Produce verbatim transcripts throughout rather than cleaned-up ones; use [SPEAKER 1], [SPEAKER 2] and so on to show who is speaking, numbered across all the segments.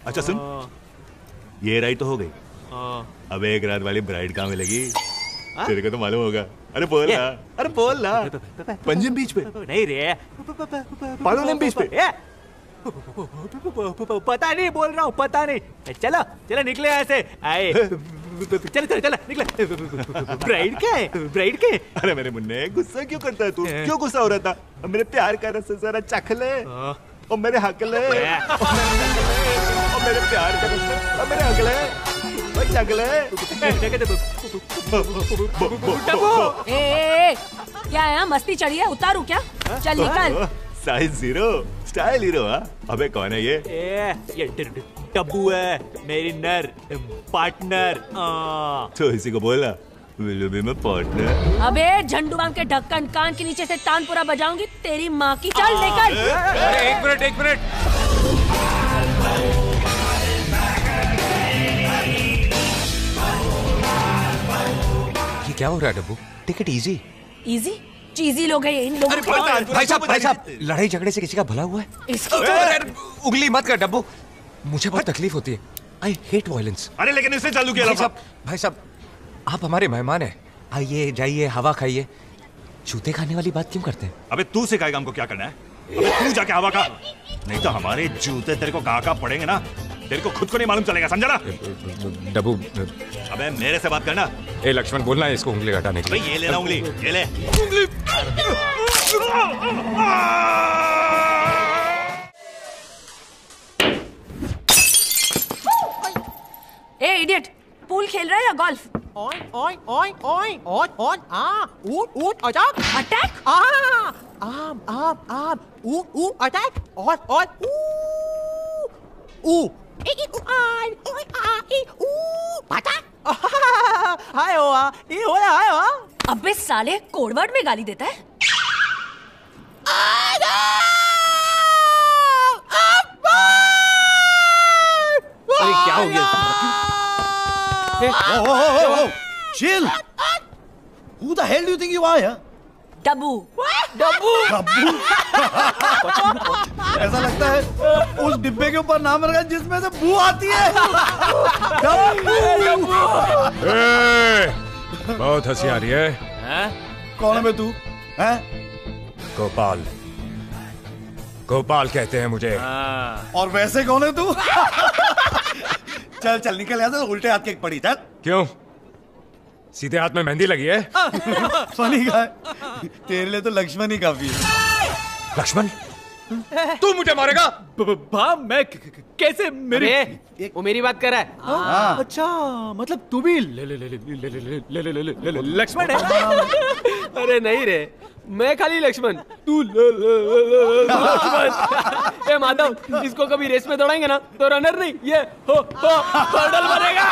[SPEAKER 1] अच्छा सुन, ये राइट तो हो गई। अब एक रात वाली ब्राइड कहाँ मिलेगी? तेरे को तो मालूम होगा। अरे बोल ना, अरे बोल ना। पंजिम बीच पे
[SPEAKER 2] नहीं रे,
[SPEAKER 1] पालोलेम बीच पे।
[SPEAKER 2] पता नहीं, बोल रहा हूँ पता नहीं। चलो चलो निकले ऐसे आए। चलो चलो चलो निकले। ब्राइड क्या है? ब्राइड के?
[SPEAKER 1] अरे मेरे मुन्ने, गुस्सा क्यों करता है तू? क्यों गुस्सा हो रहा था? मेरे प्यार का रस जरा चख ले और मेरे हक ले, और मेरे प्यार का रस और मेरे हक ले, चख ले।
[SPEAKER 3] ए, ए, क्या है? मस्ती चढ़ी है? उतारू क्या? चल निकल।
[SPEAKER 1] Size zero, style hero. हाँ अबे कौन है ये?
[SPEAKER 2] ए, ये डब्बू है, मेरी नर पार्टनर।
[SPEAKER 1] तो इसी को बोला will you be my partner?
[SPEAKER 3] अबे झंडू बांध के ढक्कन कान के नीचे से तानपुरा बजाऊंगी तेरी माँ की। चल निकल।
[SPEAKER 4] अरे एक मिनट एक मिनट, ये क्या हो रहा है Dabbu? Take it easy.
[SPEAKER 3] Easy cheesy लोग हैं ये, इन लोगों को।
[SPEAKER 4] भाई साहब भाई साहब, लड़ाई झगड़े से किसी का भला हुआ है?
[SPEAKER 3] इसकी
[SPEAKER 4] तो उंगली मत कर डब्बू, मुझे बहुत तकलीफ होती है। I hate violence.
[SPEAKER 1] अरे लेकिन इसने चालू किया।
[SPEAKER 4] भाई साहब भाई साहब, आप हमारे मेहमान हैं, आइए जाइए हवा खाइए, जूते खाने वाली बात क्यों करते हैं?
[SPEAKER 1] अबे तू सिखाएगा हमको क्या करना है? अबे तू जाके हवा खा, नहीं तो हमारे जूते तेरे को कहाँ कहाँ पड़ेंगे ना, तेरे को खुद को नहीं मालूम चलेगा, समझा ना?
[SPEAKER 4] डब्बू
[SPEAKER 1] अबे मेरे से बात करना।
[SPEAKER 4] ए लक्ष्मण, बोलना है इसको उंगली हटाने के लिए।
[SPEAKER 1] ये लेना उंगली, ये ले
[SPEAKER 4] उंगली।
[SPEAKER 3] ए इडियट, पूल खेल रहा है या गोल्फ?
[SPEAKER 2] ओए ओए ओए ओए ओए ओए आ ऊट ऊट अटैक
[SPEAKER 3] अटैक
[SPEAKER 2] आ आम आम आम ऊट ऊट अटैक और और ऊ ऊ ए ए ऊ आई ओए आ ए ऊ पता हाय हुआ ये हो रहा है। हां
[SPEAKER 3] अबे साले कोडवर्ड में गाली देता है।
[SPEAKER 2] अरे क्या हो गया?
[SPEAKER 5] Oh, oh, oh, oh, chill. Who the hell do you think you are? Yeah?
[SPEAKER 3] डब्बू।
[SPEAKER 2] डब्बू
[SPEAKER 5] डब्बू। ऐसा लगता है उस डिब्बे के ऊपर नाम रखा जिसमें से बू आती है। डब्बू।
[SPEAKER 4] बहुत हंसी आ रही है।
[SPEAKER 5] कौन है बे तू? हैं?
[SPEAKER 4] गोपाल, गोपाल कहते हैं मुझे।
[SPEAKER 5] और वैसे कौन है तू? चल चल निकल यहाँ से, उल्टे हाथ की एक पड़ी। चल।
[SPEAKER 4] क्यों, सीधे हाथ में मेहंदी लगी है?
[SPEAKER 5] फनी का है, तेरे लिए तो लक्ष्मण ही काफी है।
[SPEAKER 4] लक्ष्मण, तू मुझे मारेगा?
[SPEAKER 2] भा मैं कैसे? मेरे वो मेरी बात कर रहा है। हाँ। अच्छा मतलब तू भी लक्ष्मण है? अरे नहीं रे, मैं खाली लक्ष्मण, तू लक्ष्मण। ए माधव, इसको कभी रेस में दौड़ाएंगे ना तो रनर नहीं, ये हो हो हर्डल बनेगा।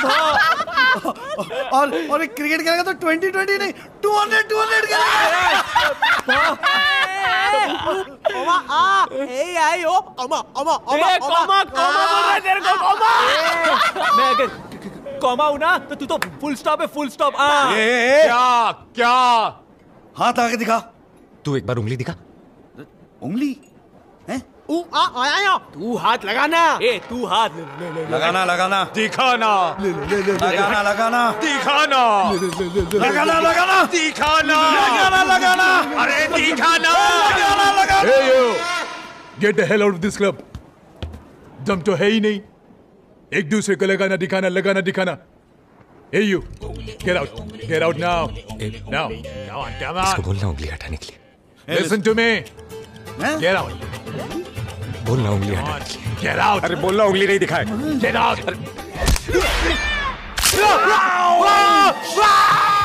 [SPEAKER 5] और और क्रिकेट खेलेगा तो ट्वेंटी ट्वेंटी नहीं, टू हंड्रेड टू हंड्रेड खेलेगा।
[SPEAKER 2] ओमा आ ए आई ओ ओमा ओमा ओमा ओमा कोमा बोल रहा है तेरे को, कोमा। मैं अगर कोमा हूं ना तो तू तो फुल स्टॉप है, फुल स्टॉप। आ
[SPEAKER 4] क्या क्या?
[SPEAKER 5] हाथ आगे दिखा।
[SPEAKER 4] तू एक बार उंगली दिखा।
[SPEAKER 5] उंगली? हैं?
[SPEAKER 2] ऊ आ आया, तू हाथ लगाना। ए तू हाथ
[SPEAKER 5] लगाना लगाना
[SPEAKER 4] दिखाना
[SPEAKER 5] लगाना लगाना
[SPEAKER 4] दिखाना
[SPEAKER 5] लगाना लगाना
[SPEAKER 4] दिखाना
[SPEAKER 5] लगाना लगाना
[SPEAKER 4] अरे दिखाना
[SPEAKER 5] लगाना लगाना।
[SPEAKER 6] Hey you, get the hell out of this club. दम तो है ही नहीं, एक दूसरे को लगाना दिखाना लगाना दिखाना। Hey you, get out, get out now, now, come on, come
[SPEAKER 4] इसको
[SPEAKER 6] on.
[SPEAKER 4] बोलना उंगली हटाने के लिए।
[SPEAKER 6] Listen to me,
[SPEAKER 5] हैं?
[SPEAKER 6] get out,
[SPEAKER 4] बोलना उंगली
[SPEAKER 6] come
[SPEAKER 4] हटाने
[SPEAKER 6] on,
[SPEAKER 4] के लिए।
[SPEAKER 6] get out,
[SPEAKER 4] अरे बोलना उंगली नहीं दिखाए।
[SPEAKER 6] get out.